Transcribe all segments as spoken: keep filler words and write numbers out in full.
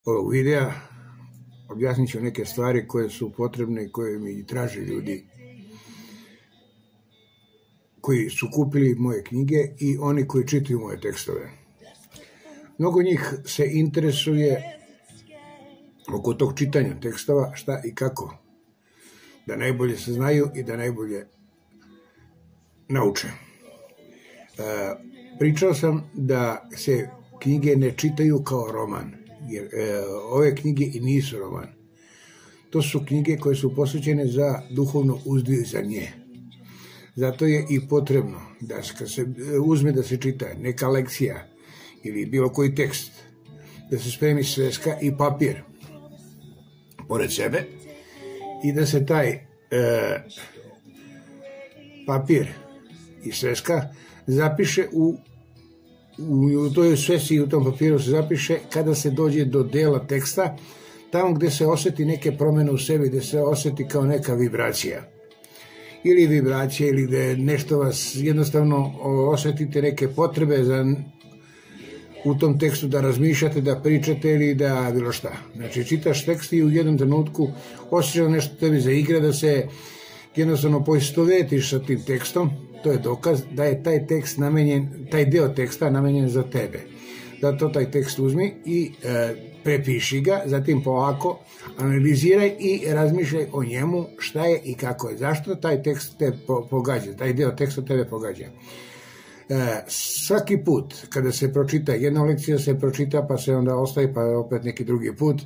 ovog videa objasnit ću neke stvari koje su potrebne i koje mi traže ljudi koji su kupili moje knjige i oni koji čitaju moje tekstove. Mnogo njih se interesuje oko tog čitanja tekstova šta i kako, da najbolje se znaju i da najbolje nauče. E, pričao sam da se knjige ne čitaju kao roman, jer e, ove knjige i nisu roman. To su knjige koje su posvećene za duhovno uzdizanje. Zato je i potrebno da kad se uzme da se čita neka lekcija ili bilo koji tekst, da se spremi sveska i papir pored sebe i da se taj e, papir i sveska zapiše u, u, u toj svesci i u tom papiru se zapiše kada se dođe do dela teksta, tamo gde se oseti neke promene u sebi, gde se oseti kao neka vibracija. Ili vibracija, ili gde nešto vas jednostavno osetite neke potrebe za u tom tekstu da razmišljate, da pričate ili da bilo šta. Znači, čitaš tekst i u jednom trenutku osjećaš nešto tebi zaigra, da se jednostavno poistovetiš sa tim tekstom. To je dokaz da je taj tekst namenjen, taj deo teksta namenjen za tebe. Zato taj tekst uzmi i e, prepiši ga, zatim polako analiziraj i razmišljaj o njemu šta je i kako je. Zašto taj tekst te po, pogađa, taj deo teksta tebe pogađa. E, svaki put kada se pročita, jedna lekcija se pročita pa se onda ostaje pa opet neki drugi put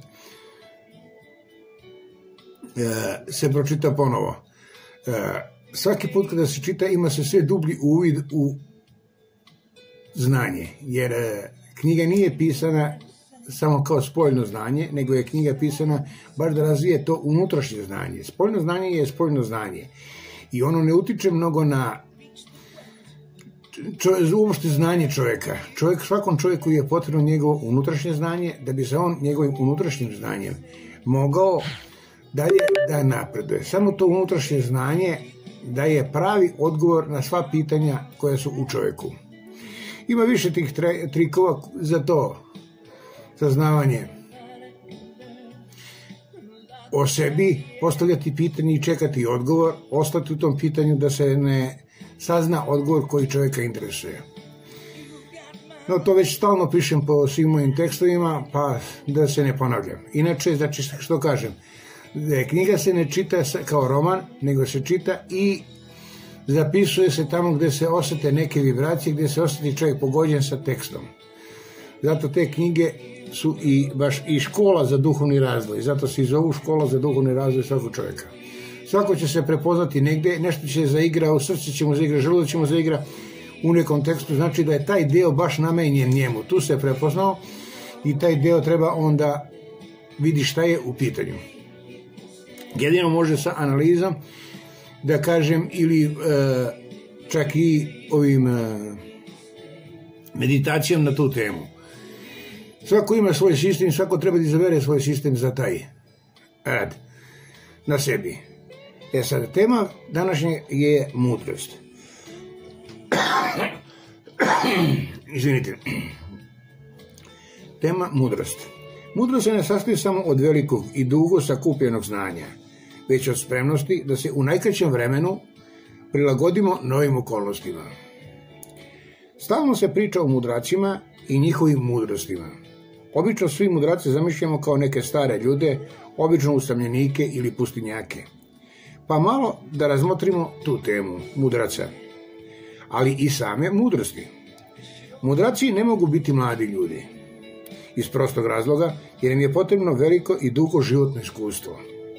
e, se pročita ponovo. E, svaki put kada se čita ima se sve dublji uvid u znanje, jer e, knjiga nije pisana samo kao spoljno znanje, nego je knjiga pisana baš da razvije to unutrašnje znanje. Spoljno znanje je spoljno znanje i ono ne utiče mnogo na uopšte znanje čoveka. Čovjek, svakom čovjeku je potrebno njegovo unutrašnje znanje da bi se on njegovim unutrašnjim znanjem mogao dalje da napreduje. Samo to unutrašnje znanje daje pravi odgovor na sva pitanja koja su u čovjeku. Ima više tih trikova za to saznavanje o sebi, postavljati pitanje i čekati odgovor, ostati u tom pitanju da se ne sazna odgovor koji čovjeka interesuje. No, to već stalno pišem po svim mojim tekstovima, pa da se ne ponavljam. Inače, znači, što kažem, knjiga se ne čita kao roman, nego se čita i zapisuje se tamo gde se osete neke vibracije, gde se oseti čovjek pogođen sa tekstom. Zato te knjige su i baš i škola za duhovni razvoj. Zato se i zovu škola za duhovni razvoj svakog čovjeka. Svako će se prepoznati negde, nešto će zaigra, u srcu će mu zaigra, želudac će mu zaigra u nekom tekstu. Znači da je taj deo baš namenjen njemu. Tu se prepoznao i taj deo treba onda vidi šta je u pitanju. Jedino može sa analizom da kažem ili e, čak i ovim e, meditacijom na tu temu. Svako ima svoj sistem, svako treba da izabere svoj sistem za taj rad na sebi. E sad, tema današnje je mudrost. Izvinite. Tema mudrost. Mudrost se ne sastoji samo od velikog i dugo sakupljenog znanja, već od spremnosti da se u najkraćem vremenu prilagodimo novim okolnostima. Stalno se priča o mudracima i njihovim mudrostima. Obično svi mudrace zamišljamo kao neke stare ljude, obično usamljenike ili pustinjake. Pa malo da razmotrimo tu temu mudraca, ali i same mudrosti. Mudraci ne mogu biti mladi ljudi, iz prostog razloga jer im je potrebno veliko i dugo životno iskustvo.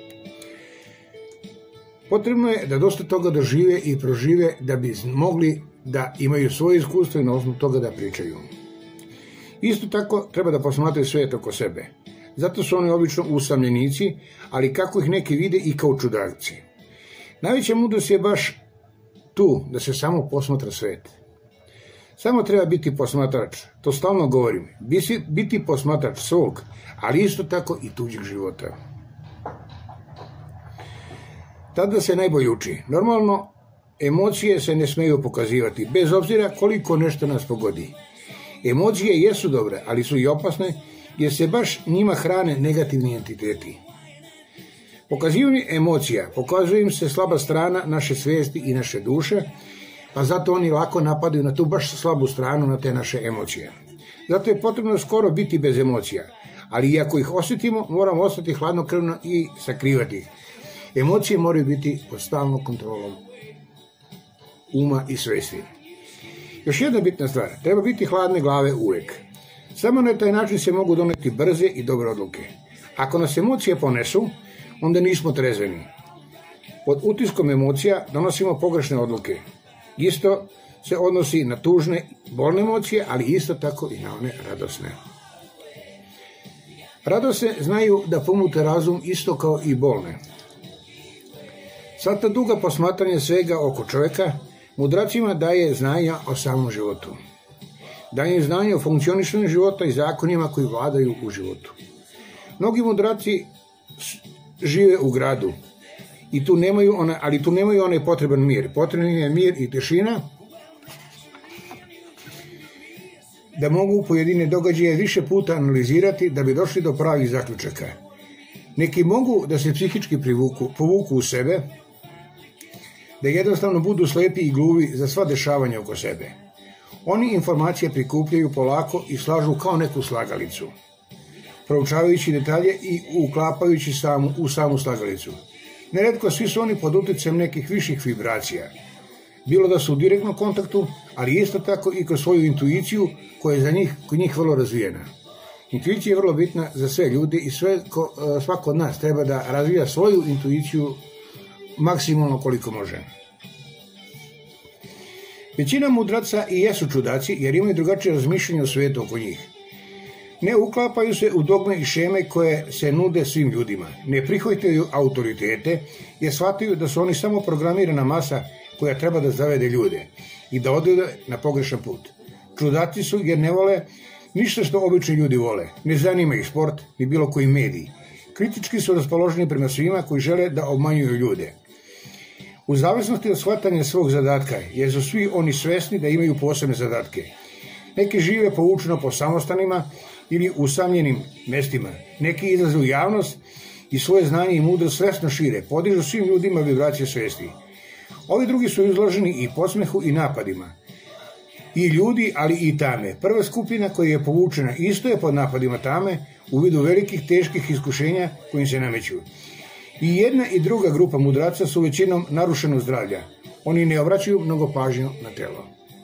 Potrebno je da dosta toga dožive i prožive da bi mogli da imaju svoje iskustvo i na osnovu toga da pričaju. Isto tako treba da posmatraju svet oko sebe. Zato su oni obično usamljenici, ali kako ih neki vide i kao čudakci. Najveća mudrost je baš tu da se samo posmatra svet. Samo treba biti posmatrač, to stalno govorim, biti posmatrač svog, ali isto tako i tuđeg života. Tada se najbolje uči. Normalno, emocije se ne smeju pokazivati, bez obzira koliko nešto nas pogodi. Emocije jesu dobre, ali su i opasne jer se baš njima hrane negativni entiteti. Pokazivanje emocija pokazuje im se slaba strana naše svijesti i naše duše, pa zato oni lako napadaju na tu baš slabu stranu, na te naše emocije. Zato je potrebno skoro biti bez emocija, ali iako ih osjetimo, moramo ostati hladnokrvno i sakrivati ih. Emocije moraju biti pod stalnom kontrolom uma i svijesti. Još jedna bitna stvar, treba biti hladne glave uvijek. Samo na taj način se mogu doneti brze i dobre odluke. Ako nas emocije ponesu, onda nismo trezveni. Pod utiskom emocija donosimo pogrešne odluke. Isto se odnosi na tužne, bolne emocije, ali isto tako i na one radosne. Radosne znaju da pomute razum isto kao i bolne. Sva ta duga posmatranja svega oko čovjeka mudracima daje znanja o samom životu. Daje im znanje o funkcionisanju života i zakonima koji vladaju u životu. Mnogi mudraci žive u gradu, i tu nemaju ona, ali tu nemaju onaj potreban mir. Potreban je mir i tišina da mogu pojedine događaje više puta analizirati da bi došli do pravih zaključaka. Neki mogu da se psihički privuku, povuku u sebe, da jednostavno budu slepi i gluvi za sva dešavanja oko sebe. Oni informacije prikupljaju polako i slažu kao neku slagalicu, proučavajući detalje i uklapajući samu, u samu slagalicu. Neretko svi su oni pod utjecajem nekih viših vibracija, bilo da su u direktnom kontaktu, ali isto tako i kroz svoju intuiciju koja je za njih, kod njih vrlo razvijena. Intuicija je vrlo bitna za sve ljudi i sve, ko, svako od nas treba da razvija svoju intuiciju maksimalno koliko može. Većina mudraca i jesu čudaci jer imaju drugačije razmišljanje o svijetu oko njih. Ne uklapaju se u dogme i šeme koje se nude svim ljudima. Ne prihvataju autoritete jer shvataju da su oni samo programirana masa koja treba da zavede ljude i da odvede na pogrešan put. Čudaci su jer ne vole ništa što obični ljudi vole. Ne zanima ih sport ni bilo koji mediji. Kritički su raspoloženi prema svima koji žele da obmanjuju ljude. U zavisnosti od shvatanja svog zadatka, jer su svi oni svesni da imaju posebne zadatke. Neki žive povučeno po samostanima ili usamljenim mestima. Neki izlaze u javnost i svoje znanje i mudrost svesno šire, podižu svim ljudima vibracije svesti. Ovi drugi su izloženi i podsmehu i napadima. I ljudi, ali i tame. Prva skupina koja je povučena isto je pod napadima tame u vidu velikih teških iskušenja kojim se nameću. I jedna i druga grupa mudraca su većinom narušenog zdravlja. Oni ne obraćaju mnogo pažnju na telo.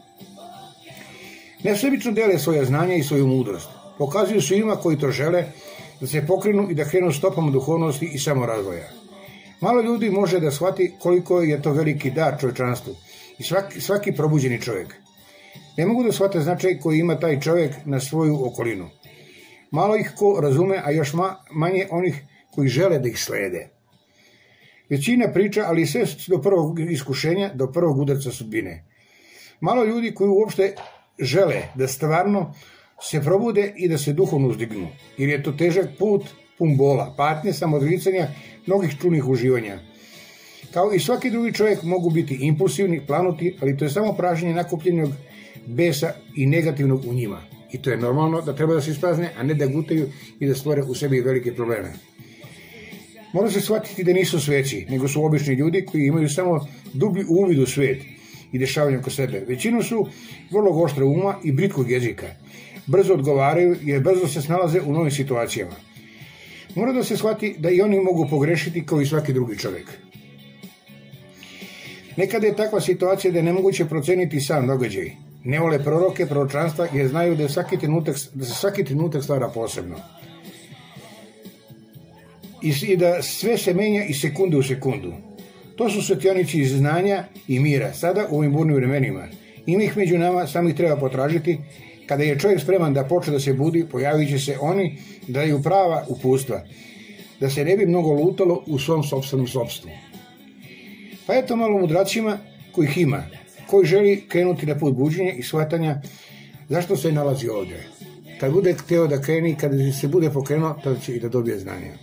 Nesebično dele svoja znanja i svoju mudrost. Pokazuju svima koji to žele da se pokrenu i da krenu stopama duhovnosti i samorazvoja. Malo ljudi može da shvati koliko je to veliki dar čovječanstvu i svaki, svaki probuđeni čovjek. Ne mogu da shvate značaj koji ima taj čovjek na svoju okolinu. Malo ih ko razume, a još ma, manje onih koji žele da ih slede. Većina priča, ali sve do prvog iskušenja, do prvog udarca sudbine. Malo ljudi koji uopšte žele da stvarno se probude i da se duhovno uzdignu, jer je to težak put, pun bola, patnje, samoodricanja, mnogih čudnih uživanja. Kao i svaki drugi čovjek mogu biti impulsivni, planuti, ali to je samo pražnjenje nakupljenog besa i negativnog u njima. I to je normalno da treba da se isprazne, a ne da gutaju i da stvore u sebi velike probleme. Mora se shvatiti da nisu sveci, nego su obični ljudi koji imaju samo dublji uvid u svijet i dešavanje oko sebe. Većinu su vrlo oštra uma i britkog jezika. Brzo odgovaraju jer brzo se snalaze u novim situacijama. Mora da se shvati da i oni mogu pogrešiti kao i svaki drugi čovjek. Nekada je takva situacija da je nemoguće proceniti sam događaj. Ne vole proroke, proročanstva jer znaju da, je svaki trenutak, da se svaki trenutak stvara posebno. I, I da sve se menja iz sekunde u sekundu. To su svetionici iz znanja i mira, sada u ovim burnim vremenima. Ima ih među nama, samo ih treba potražiti. Kada je čovjek spreman da počne da se budi, pojavit će se oni da daju prava uputstva, da se ne bi mnogo lutalo u svom sopstvenom sopstvu. Pa eto malo mudracima kojih ima, koji želi krenuti na put buđenja i shvatanja zašto se nalazi ovdje. Kad bude hteo da kreni, kada se bude pokrenuo, tada će i da dobije znanja.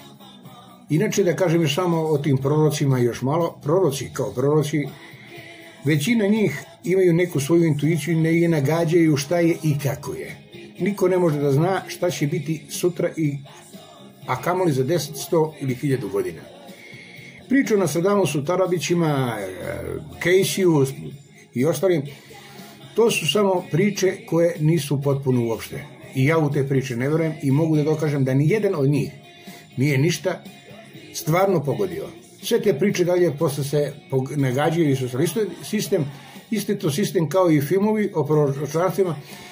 Inače, da kažem još samo o tim prorocima još malo, proroci kao proroci Većina njih imaju neku svoju intuiciju i ne nagađaju šta je i kako je. Niko ne može da zna šta će biti sutra, i, a kamoli za deset, sto ili hiljadu godina. Priču na Sadamusu, Tarabićima, Caseyju i ostalim, to su samo priče koje nisu potpuno uopšte. I ja u te priče ne verujem i mogu da dokažem da ni jedan od njih nije ništa stvarno pogodio. Sve te priče dalje posle se nagađaju i su isto sistem, isto to sistem kao i filmovi o proročanstvima.